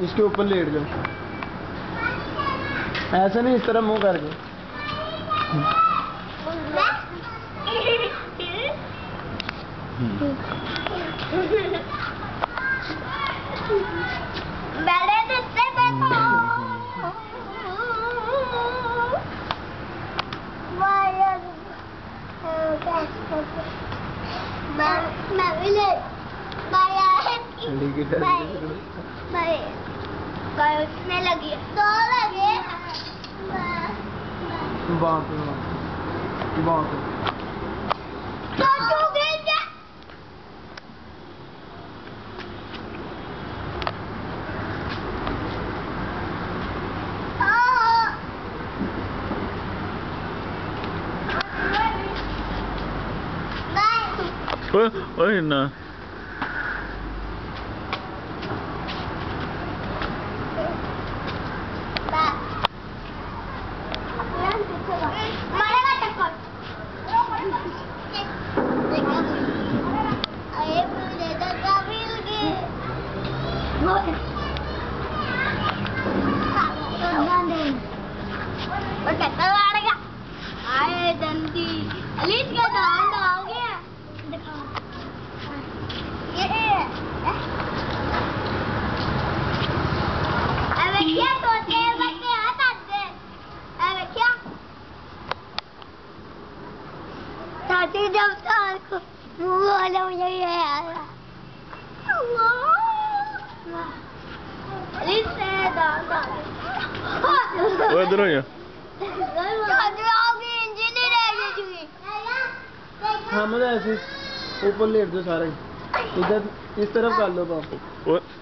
इसके ऊपर लेट जाओ, ऐसे नहीं, इस तरह मुंह करके। लगी दो लगे बात ओए ना जब तक मुँह मुझे इधर हो जा। हाँ मतलब ऐसे ऊपर लेट दो सारे, इधर इस तरफ कर लो बाप।